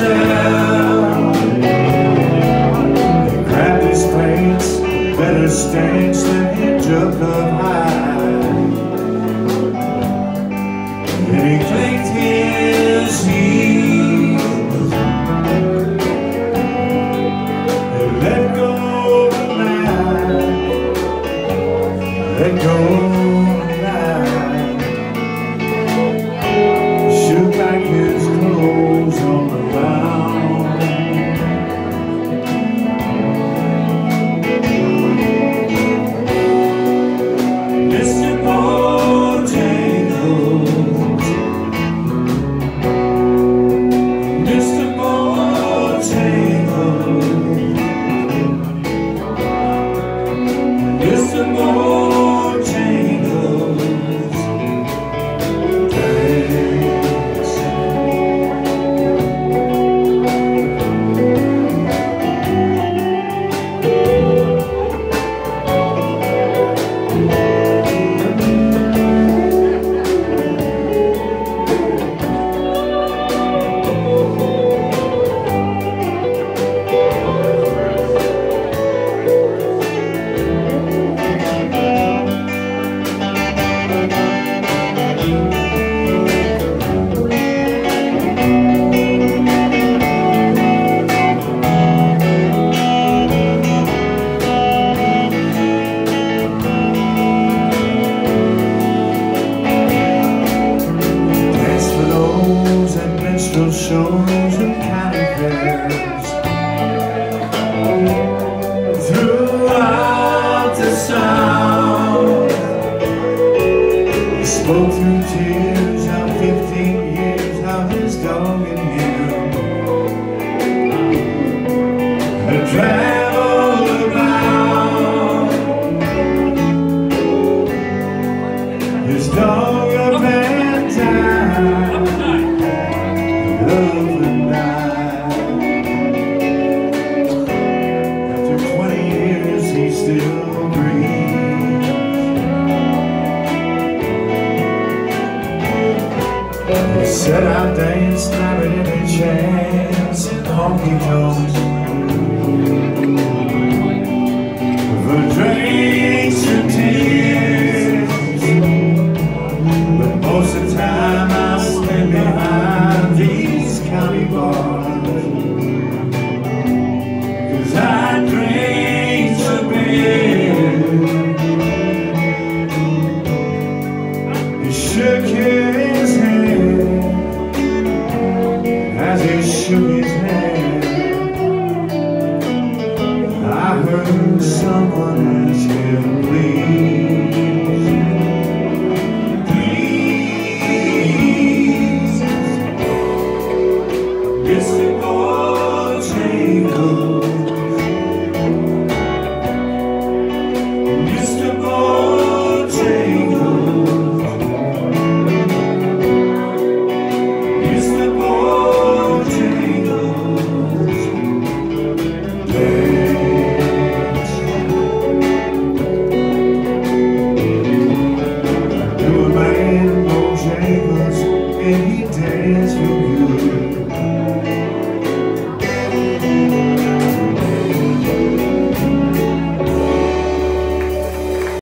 himself. He grabbed his plates, better stance than he jumped up high, and he clicked his heels and let go of the night, let go of the night. Shook back his clothes on the ground. Mr. Bojangles, Mr. Bojangles, Mr. Bojangles, dance. Shows and county fairs throughout the South. He spoke through tears how 15 years, how his dog and him had traveled about. His dog up and down, love and die. After 20 years he still breathes. He said I danced, married any chance in honky-tonks for drinks and tears, but most of the time I spend behind these county bars, 'cause I drink the beer. He shook his hand as he shook his hand. I heard someone ask him, please, please, Mr. Bojangles, Mr. Bojangles, Mr. Bojangles, dance. Do a man Bojangles and he dance for you.